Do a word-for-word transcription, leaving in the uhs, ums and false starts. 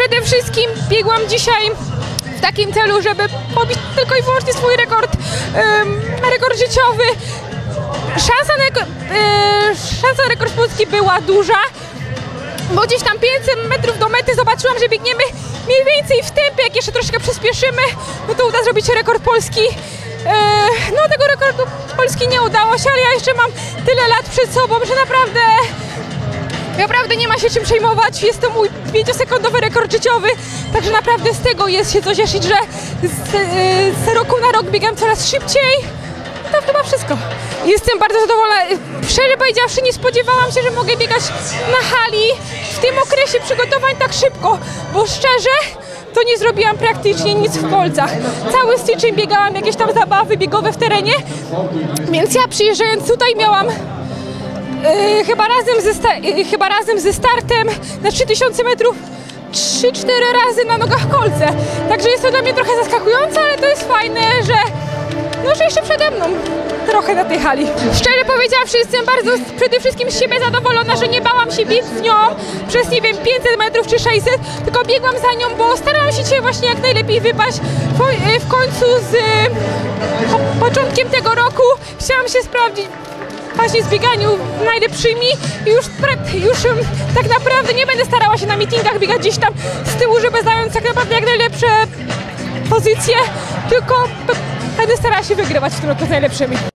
Przede wszystkim biegłam dzisiaj w takim celu, żeby pobić tylko i wyłącznie swój rekord, um, rekord życiowy. Szansa na, yy, szansa na rekord Polski była duża, bo gdzieś tam pięćset metrów do mety zobaczyłam, że biegniemy mniej więcej w tempie. Jak jeszcze troszkę przyspieszymy, no to uda zrobić rekord Polski. Yy, no tego rekordu Polski nie udało się, ale ja jeszcze mam tyle lat przed sobą, że naprawdę Naprawdę nie ma się czym przejmować, jest to mój pięciosekundowy rekord życiowy, także naprawdę z tego jest się co cieszyć, że z, z roku na rok biegam coraz szybciej. To chyba wszystko. Jestem bardzo zadowolona. Szczerze powiedziawszy, nie spodziewałam się, że mogę biegać na hali w tym okresie przygotowań tak szybko, bo szczerze to nie zrobiłam praktycznie nic w Polcach. Cały styczeń biegałam jakieś tam zabawy biegowe w terenie, więc ja przyjeżdżając tutaj miałam Yy, chyba, razem ze yy, chyba razem ze startem na trzy tysiące metrów trzy cztery razy na nogach kolce. Także jest to dla mnie trochę zaskakujące, ale to jest fajne, że, no, że jeszcze przede mną trochę na tej hali. Szczerze powiedziawszy, jestem bardzo przede wszystkim z siebie zadowolona, że nie bałam się biec z nią przez, nie wiem, pięćset metrów czy sześćset, tylko biegłam za nią, bo starałam się dzisiaj właśnie jak najlepiej wypaść. W końcu z po, początkiem tego roku chciałam się sprawdzić właśnie w bieganiu najlepszymi i już, już tak naprawdę nie będę starała się na meetingach biegać gdzieś tam z tyłu, żeby zająć tak naprawdę jak najlepsze pozycje, tylko będę starała się wygrywać w tym roku z najlepszymi.